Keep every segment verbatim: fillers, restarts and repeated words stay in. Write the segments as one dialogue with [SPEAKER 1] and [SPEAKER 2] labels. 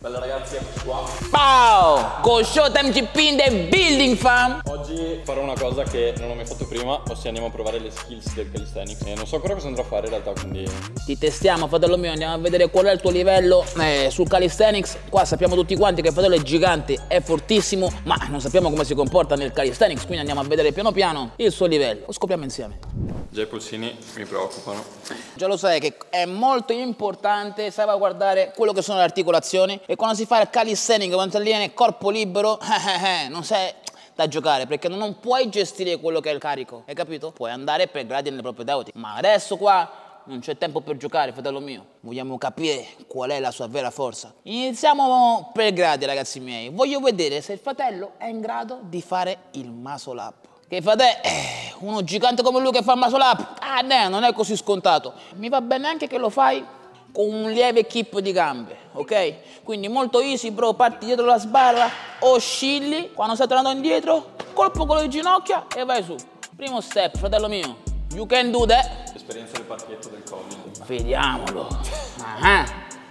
[SPEAKER 1] Bella ragazzi, eccoci qua.
[SPEAKER 2] Ciao! Go Showtime G P in the building, fam!
[SPEAKER 1] Oggi farò una cosa che non ho mai fatto prima, ossia andiamo a provare le skills del calisthenics. E non so ancora cosa andrò a fare in realtà, quindi...
[SPEAKER 2] Ti testiamo, fratello mio, andiamo a vedere qual è il tuo livello eh, sul calisthenics. Qua sappiamo tutti quanti che il fratello è gigante, è fortissimo, ma non sappiamo come si comporta nel calisthenics, quindi andiamo a vedere piano piano il suo livello. Lo scopriamo insieme.
[SPEAKER 1] Già i polsini mi preoccupano.
[SPEAKER 2] Già lo sai che è molto importante salvaguardare quello che sono le articolazioni, e quando si fa il calisthenics, quando viene corpo libero, eh, eh, non sei da giocare, perché non puoi gestire quello che è il carico, hai capito? Puoi andare per gradi nelle propedeutiche, ma adesso qua non c'è tempo per giocare, fratello mio. Vogliamo capire qual è la sua vera forza. Iniziamo per gradi, ragazzi miei. Voglio vedere se il fratello è in grado di fare il muscle up. Che fratello, eh, uno gigante come lui che fa il muscle up, ah no, non è così scontato. Mi va bene anche che lo fai con un lieve kick di gambe, ok? Quindi molto easy, bro, parti dietro la sbarra, oscilli, quando stai tornando indietro, colpo con le ginocchia e vai su. Primo step, fratello mio, you can do that.
[SPEAKER 1] Esperienza del parchetto del Covid.
[SPEAKER 2] Vediamolo. Ah.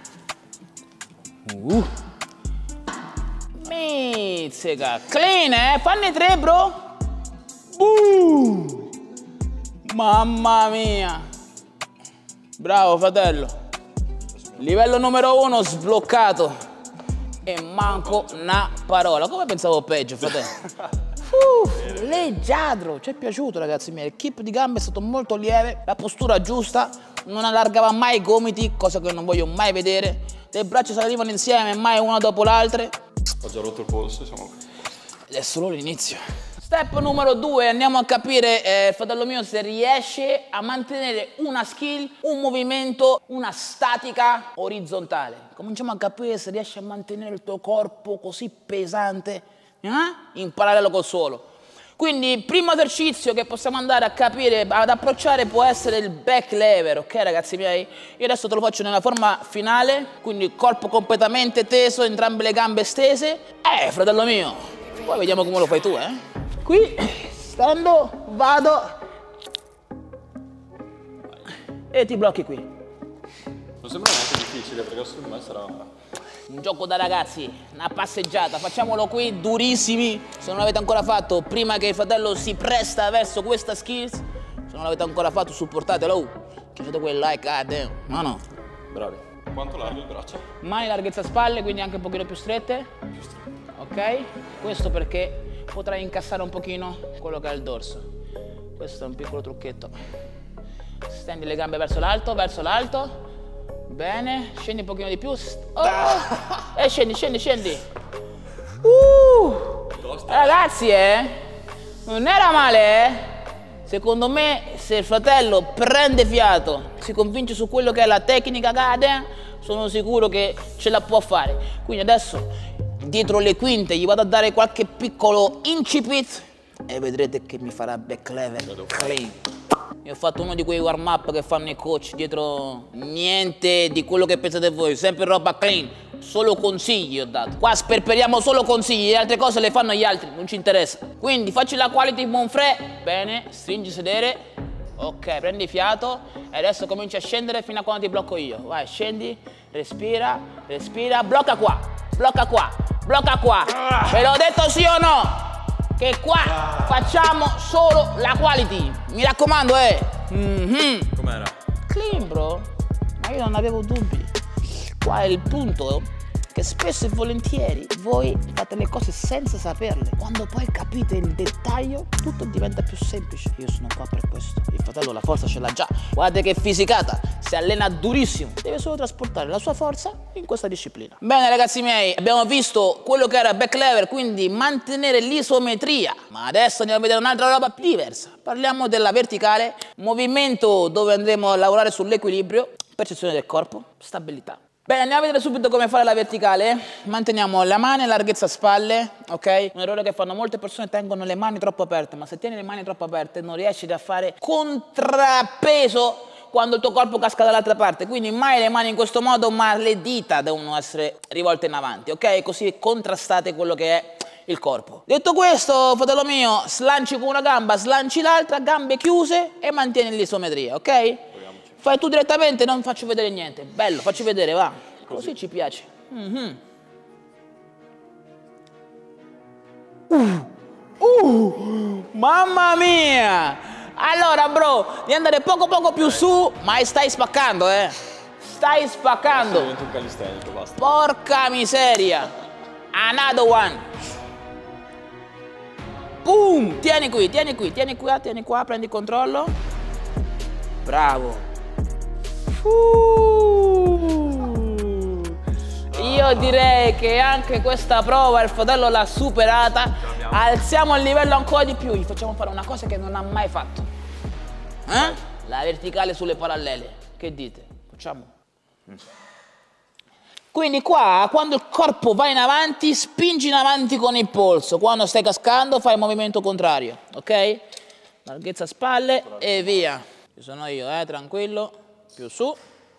[SPEAKER 2] Uh. Mizzica, clean, eh? Fanne tre, bro. Uh. Mamma mia. Bravo, fratello. Livello numero uno sbloccato e manco una parola. Come pensavo peggio, fratello? Uh, leggiadro, ci è piaciuto, ragazzi miei. Il kick di gambe è stato molto lieve, la postura giusta, non allargava mai i gomiti, cosa che non voglio mai vedere. Le braccia salivano insieme, mai una dopo l'altra.
[SPEAKER 1] Ho già rotto il polso, siamo qui.
[SPEAKER 2] Ed è solo l'inizio. Step numero due, andiamo a capire, eh, fratello mio, se riesce a mantenere una skill, un movimento, una statica orizzontale. Cominciamo a capire se riesce a mantenere il tuo corpo così pesante, eh? in parallelo col suolo. Quindi il primo esercizio che possiamo andare a capire, ad approcciare, può essere il back lever, ok ragazzi miei? Io adesso te lo faccio nella forma finale, quindi il corpo completamente teso, entrambe le gambe stese. Eh, fratello mio, poi vediamo come lo fai tu, eh? Qui, stando, vado e ti blocchi qui.
[SPEAKER 1] Non sembra neanche difficile, perché secondo me sarà
[SPEAKER 2] un gioco da ragazzi, una passeggiata. Facciamolo qui, durissimi. Se non l'avete ancora fatto, prima che il fratello si presta verso questa skills, se non l'avete ancora fatto, supportatelo. Chiudete quel like, ah damn. No, no.
[SPEAKER 1] bravi. Quanto largo il braccio?
[SPEAKER 2] Mani larghezza spalle, quindi anche un pochino più strette.
[SPEAKER 1] Più stretto.
[SPEAKER 2] Ok? Questo perché potrai incassare un pochino quello che è il dorso. Questo è un piccolo trucchetto. Stendi le gambe verso l'alto, verso l'alto. Bene, scendi un pochino di più. Oh. E scendi, scendi, scendi. Uh. Ragazzi, eh, non era male, eh. Secondo me, se il fratello prende fiato, si convince su quello che è la tecnica Gaden, sono sicuro che ce la può fare. Quindi adesso, dietro le quinte, gli vado a dare qualche piccolo incipit e vedrete che mi farà back lever clean. Io ho fatto uno di quei warm up che fanno i coach, dietro niente di quello che pensate voi, sempre roba clean, solo consigli ho dato. Qua sperperiamo solo consigli, le altre cose le fanno gli altri, non ci interessa. Quindi facci la quality Monfrè, bene, stringi sedere, ok, prendi fiato e adesso cominci a scendere fino a quando ti blocco io. Vai, scendi, respira, respira, blocca qua, blocca qua, blocca qua. Ve l'ho detto sì o no? Che qua facciamo solo la quality. Mi raccomando, eh. Mm-hmm.
[SPEAKER 1] Com'era?
[SPEAKER 2] Clean, bro. Ma io non avevo dubbi. Qua è il punto che spesso e volentieri voi fate le cose senza saperle. Quando poi capite il dettaglio, tutto diventa più semplice. Io sono qua per questo. Il fratello la forza ce l'ha già. Guardate che fisicata. Si allena durissimo. Deve solo trasportare la sua forza in questa disciplina. Bene ragazzi miei, abbiamo visto quello che era back lever, quindi mantenere l'isometria. Ma adesso andiamo a vedere un'altra roba diversa. Parliamo della verticale, movimento dove andremo a lavorare sull'equilibrio, percezione del corpo, stabilità. Bene, andiamo a vedere subito come fare la verticale. Manteniamo la mano larghezza spalle, ok? Un errore che fanno molte persone, tengono le mani troppo aperte, ma se tieni le mani troppo aperte non riesci a fare contrappeso quando il tuo corpo casca dall'altra parte. Quindi mai le mani in questo modo, ma le dita devono essere rivolte in avanti, ok? Così contrastate quello che è il corpo. Detto questo, fratello mio, slanci con una gamba, slanci l'altra, gambe chiuse e mantieni l'isometria, ok? Fai tu direttamente, non faccio vedere niente. Bello, facci vedere, va. Così, Così ci piace. Mm-hmm. Uh, uh, mamma mia! Allora, bro, devi andare poco poco più su, ma stai spaccando, eh. Stai spaccando.
[SPEAKER 1] Divento un calistenico, basta.
[SPEAKER 2] Porca miseria. Another one. Boom! Tieni qui, tieni qui, tieni qua, tieni qua, prendi controllo. Bravo. Uh. Io direi che anche questa prova il fratello l'ha superata. Alziamo il livello ancora di più. Gli facciamo fare una cosa che non ha mai fatto. Eh? La verticale sulle parallele. Che dite? Facciamo. Quindi qua, quando il corpo va in avanti, spingi in avanti con il polso. Quando stai cascando, fai il movimento contrario, ok? Larghezza spalle e via. Ci sono io, eh, tranquillo. Più su.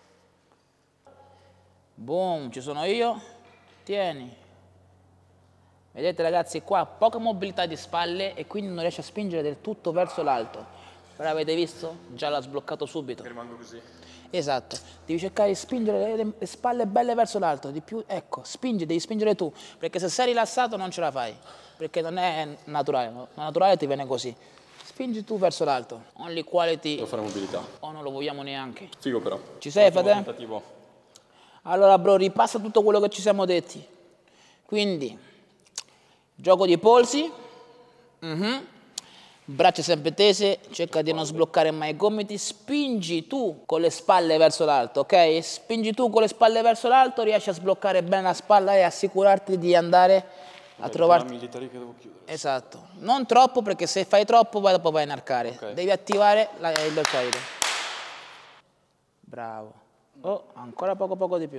[SPEAKER 2] Boom, ci sono io. Tieni. Vedete ragazzi, qua poca mobilità di spalle e quindi non riesce a spingere del tutto verso l'alto. Però avete visto? Già l'ha sbloccato subito.
[SPEAKER 1] Rimango così.
[SPEAKER 2] Esatto, devi cercare di spingere le, le spalle belle verso l'alto, di più, ecco, spingi, devi spingere tu, perché se sei rilassato non ce la fai, perché non è naturale, no? La naturale ti viene così. Spingi tu verso l'alto, only quality.
[SPEAKER 1] Devo fare mobilità.
[SPEAKER 2] O non lo vogliamo neanche.
[SPEAKER 1] Figo però.
[SPEAKER 2] Ci sei,
[SPEAKER 1] Ottimo
[SPEAKER 2] frate?
[SPEAKER 1] tentativo.
[SPEAKER 2] Allora bro, ripassa tutto quello che ci siamo detti. Quindi, gioco di polsi. Mhm. Braccia sempre tese, cerca di non sbloccare mai i gomiti, spingi tu con le spalle verso l'alto, ok? Spingi tu con le spalle verso l'alto, riesci a sbloccare bene la spalla e assicurarti di andare a trovarti...
[SPEAKER 1] militari che devo chiudere.
[SPEAKER 2] Esatto, non troppo perché se fai troppo poi dopo vai a inarcare,
[SPEAKER 1] Okay.
[SPEAKER 2] Devi attivare la, il deltoide. Bravo. Oh, ancora poco poco di più.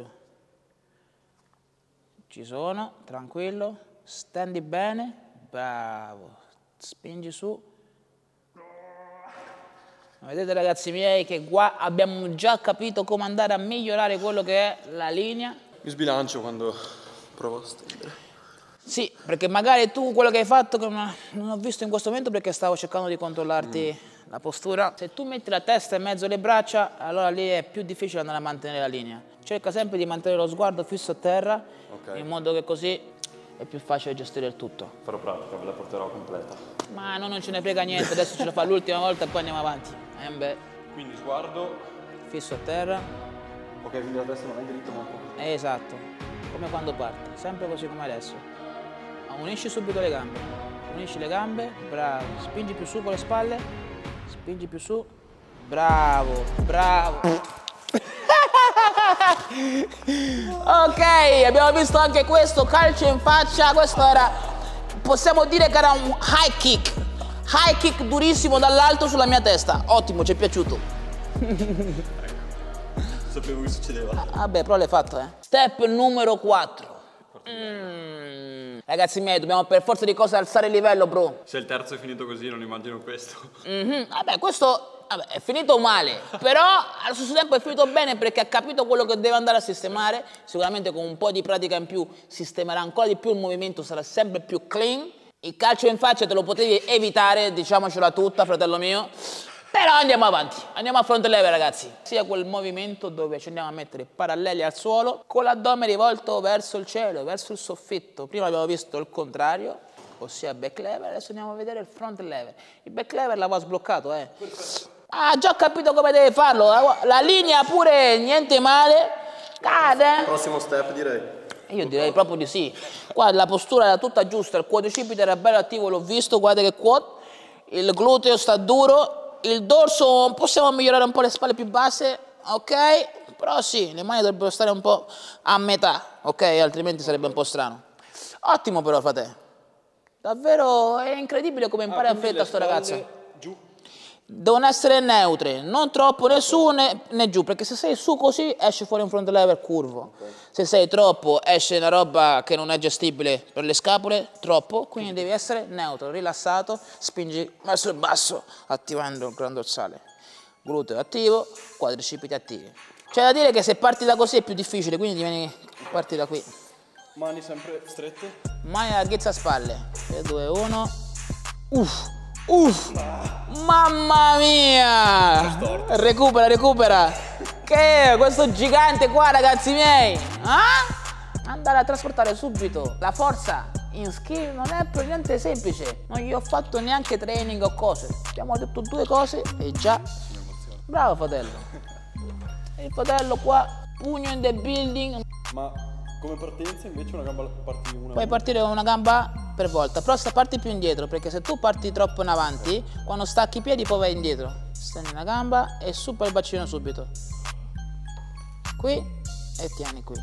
[SPEAKER 2] Ci sono, tranquillo, stendi bene, bravo, spingi su. Vedete ragazzi miei che qua abbiamo già capito come andare a migliorare quello che è la linea.
[SPEAKER 1] Mi sbilancio quando provo a stendere.
[SPEAKER 2] Sì, perché magari tu quello che hai fatto che non ho visto in questo momento perché stavo cercando di controllarti mm. la postura. Se tu metti la testa in mezzo alle braccia, allora lì è più difficile andare a mantenere la linea. Cerca sempre di mantenere lo sguardo fisso a terra, okay, in modo che così è più facile gestire il tutto.
[SPEAKER 1] Farò pratica, ve la porterò completa.
[SPEAKER 2] Ma no, non ce ne frega niente, adesso ce la fa l'ultima volta e poi andiamo avanti. Eh beh.
[SPEAKER 1] Quindi sguardo.
[SPEAKER 2] Fisso a terra.
[SPEAKER 1] Ok, quindi la testa non è dritta ma un po'.
[SPEAKER 2] Esatto, come quando parti, sempre così come adesso. Unisci subito le gambe, unisci le gambe, bravo, spingi più su con le spalle, spingi più su, bravo, bravo. Ok, abbiamo visto anche questo, calcio in faccia, questo era, possiamo dire che era un high kick, high kick durissimo dall'alto sulla mia testa, ottimo, ci è piaciuto.
[SPEAKER 1] Sapevo che succedeva.
[SPEAKER 2] Vabbè, però l'hai fatto, eh. Step numero quattro. Mm. Ragazzi miei, dobbiamo per forza di cose alzare il livello, bro.
[SPEAKER 1] Se il terzo è finito così, non immagino questo.
[SPEAKER 2] Mm-hmm. Vabbè, questo vabbè, è finito male, però allo stesso tempo è finito bene perché ha capito quello che deve andare a sistemare. Sicuramente con un po' di pratica in più sistemerà ancora di più il movimento, sarà sempre più clean. Il calcio in faccia te lo potevi evitare, diciamocela tutta, fratello mio. Però andiamo avanti, andiamo a front lever ragazzi. Sia quel movimento dove ci andiamo a mettere paralleli al suolo con l'addome rivolto verso il cielo, verso il soffitto. Prima abbiamo visto il contrario, ossia back lever, adesso andiamo a vedere il front lever. Il back lever l'avevo sbloccato, eh. Ah, già ho capito come deve farlo, la linea pure niente male. Cade.
[SPEAKER 1] Prossimo step direi.
[SPEAKER 2] Io direi proprio di sì. Qua la postura era tutta giusta, il quadricipite era bello attivo, l'ho visto, guarda che quad. Il gluteo sta duro. Il dorso possiamo migliorare un po' le spalle più basse, ok? Però sì, le mani dovrebbero stare un po' a metà, ok? Altrimenti sarebbe un po' strano. Ottimo però, frate. Davvero è incredibile come impara ah, in fretta sto ragazzo.
[SPEAKER 1] Giù.
[SPEAKER 2] Devono essere neutre, non troppo né su né, né giù, perché se sei su così esce fuori un front lever curvo. Okay. Se sei troppo esce una roba che non è gestibile per le scapole, troppo, quindi devi essere neutro, rilassato, spingi verso il basso, attivando il gran dorsale. Gluteo attivo, quadricipiti attivi. C'è da dire che se parti da così è più difficile, quindi devi parti da qui.
[SPEAKER 1] Mani sempre strette.
[SPEAKER 2] Mani larghezza spalle. tre, due, uno. Uff. Uff, mamma mia! Recupera, recupera! Che è questo gigante qua, ragazzi miei? Ah? Andare a trasportare subito la forza in skill non è per niente semplice. Non gli ho fatto neanche training o cose. Abbiamo detto due cose e già. Bravo fratello. Il fratello qua, pugno in the building.
[SPEAKER 1] Ma come partenza invece una gamba parti una.
[SPEAKER 2] Puoi partire con una gamba per volta, però sta parti più indietro, perché se tu parti troppo in avanti, quando stacchi i piedi poi vai indietro. Stendi una gamba e su per il bacino subito. Qui e tieni qui.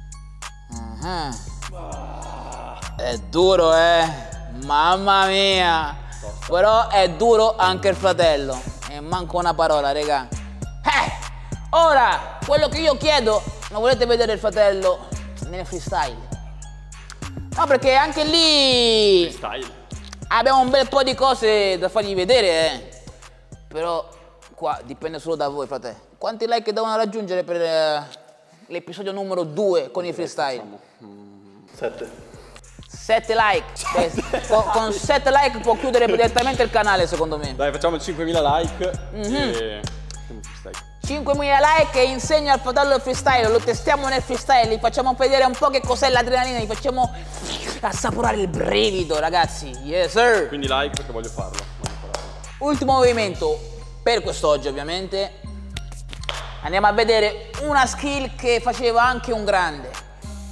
[SPEAKER 2] Uh-huh. È duro, eh? Mamma mia! Però è duro anche il fratello. E manco una parola, raga. Eh! Ora, quello che io chiedo, non volete vedere il fratello nel freestyle? No, perché anche lì
[SPEAKER 1] Freestyle.
[SPEAKER 2] abbiamo un bel po' di cose da fargli vedere, eh. Però qua dipende solo da voi, frate. Quanti like devono raggiungere per eh, l'episodio numero due con i freestyle?
[SPEAKER 1] Sette.
[SPEAKER 2] Sette like. Sette. Con, con sette like può chiudere direttamente il canale, secondo me.
[SPEAKER 1] Dai, facciamo cinquemila like
[SPEAKER 2] Mm-hmm.
[SPEAKER 1] e facciamo freestyle.
[SPEAKER 2] cinquemila like e insegno al fratello il freestyle, lo testiamo nel freestyle, gli facciamo vedere un po' che cos'è l'adrenalina, gli facciamo assaporare il brivido, ragazzi. Yes sir.
[SPEAKER 1] Quindi like perché voglio farlo. Voglio farlo.
[SPEAKER 2] Ultimo movimento per quest'oggi, ovviamente. Andiamo a vedere una skill che faceva anche un grande.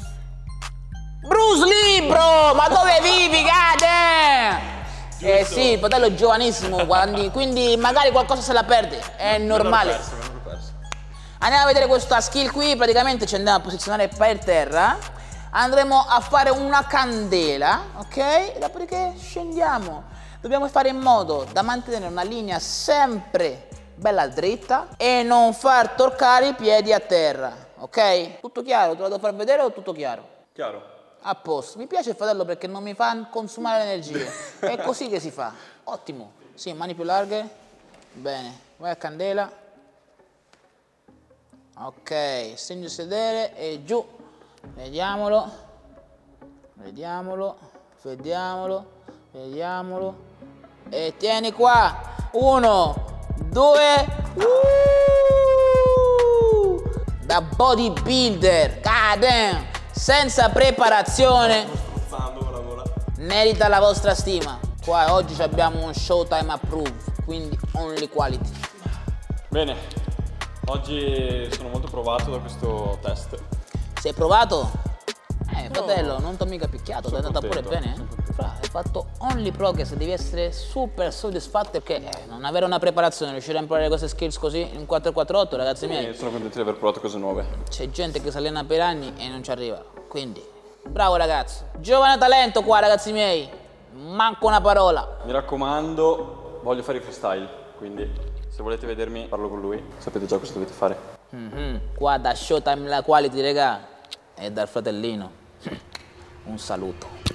[SPEAKER 2] Bruce Lee, bro! Ma dove vivi, God? Eh sì, il fratello è giovanissimo, quindi, quindi magari qualcosa se la perde, è normale.
[SPEAKER 1] Perso, perso.
[SPEAKER 2] Andiamo a vedere questa skill qui, praticamente ci andiamo a posizionare per terra. Andremo a fare una candela, ok? E dopodiché scendiamo. Dobbiamo fare in modo da mantenere una linea sempre bella dritta e non far toccare i piedi a terra, ok? Tutto chiaro? Te lo devo far vedere o tutto chiaro?
[SPEAKER 1] Chiaro.
[SPEAKER 2] A posto. Mi piace il fratello perché non mi fa consumare l'energia. È così che si fa. Ottimo. Sì, mani più larghe. Bene. Vai a candela. Ok. Segno sedere e giù. Vediamolo. Vediamolo. Vediamolo. Vediamolo. E tieni qua. Uno, due. Uh! Da bodybuilder. God damn. Senza preparazione, merita la vostra stima. Qua oggi abbiamo un Showtime Approve, quindi only quality.
[SPEAKER 1] Bene, oggi sono molto provato da questo test.
[SPEAKER 2] Sei provato? Eh, fratello, non ti ho mica picchiato, ti è andata pure
[SPEAKER 1] contento,
[SPEAKER 2] bene. Eh? Fra, hai fatto only progress, devi essere super soddisfatto perché eh, non avere una preparazione, riuscire a imparare queste skills così in quattro quattro otto, ragazzi miei.
[SPEAKER 1] E sono contento di aver provato cose nuove.
[SPEAKER 2] C'è gente che si allena per anni e non ci arriva, quindi bravo ragazzo. Giovane talento qua, ragazzi miei, manco una parola.
[SPEAKER 1] Mi raccomando, voglio fare i freestyle, quindi se volete vedermi parlo con lui, sapete già cosa dovete fare.
[SPEAKER 2] Mm-hmm. Qua da Showtime la quality, regà, e dal fratellino un saluto.